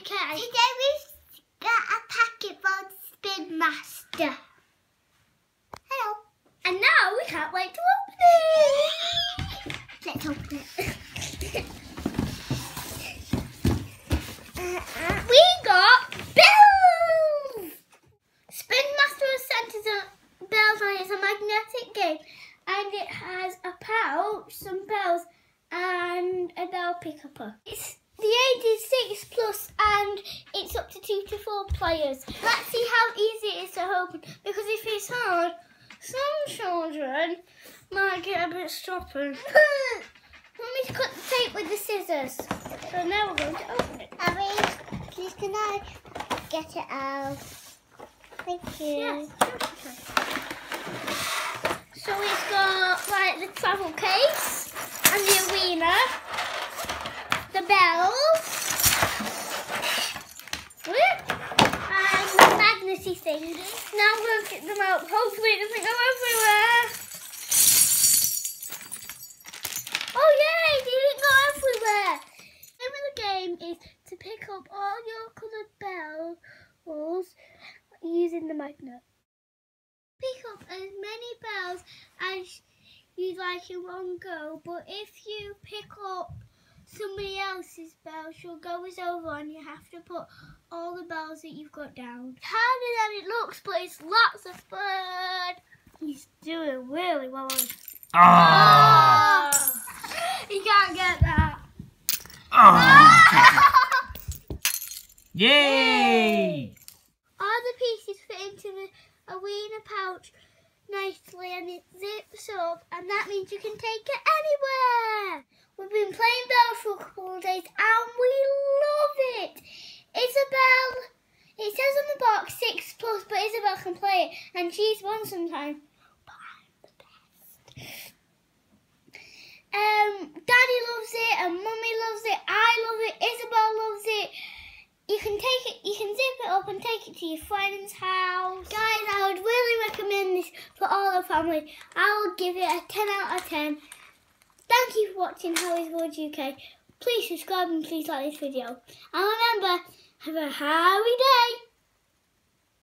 UK. Today we've got a packet from Spin Master. Hello. And now we can't wait to open it. Let's open it. We got bells. Spin Master has sent us bells on it. It's a magnetic game. And it has a pouch, some bells, and a bell picker. It's the age is 6 plus, and it's up to 2 to 4 players. Let's see how easy it is to open, because if it's hard, some children might get a bit stubborn. Let me cut the tape with the scissors. So now we're going to open it. Abby, please can I get it out? Thank you. Yes, sure. So it's got like the travel case and the arena, the bells, and the magnety thing. Now I'm going to get them out. Hopefully it doesn't go everywhere. Oh yay, they didn't go everywhere. The name of the game is to pick up all your coloured bells using the magnet. Pick up as many bells as you'd like in one go, but if you pick up somebody else's bells, your go is over and you have to put all the bells that you've got down. It's harder than it looks, but it's lots of fun. He's doing really well. Oh! You can't get that. Oh. Yay! All the pieces fit into the arena pouch nicely, and it zips up, and that means you can take it anywhere. We've been playing bells for a couple of days and we love it. Isabel, it says on the box 6 plus, but Isabel can play it and she's won sometimes. But I'm the best. Daddy loves it and Mummy loves it. I love it. Isabel loves it. You can take it, you can zip it up and take it to your friend's house. Guys, I would really recommend this for all the family. I would give it a 10 out of 10. Thank you for watching Harry's World UK. Please subscribe and please like this video. And remember, have a Harry day.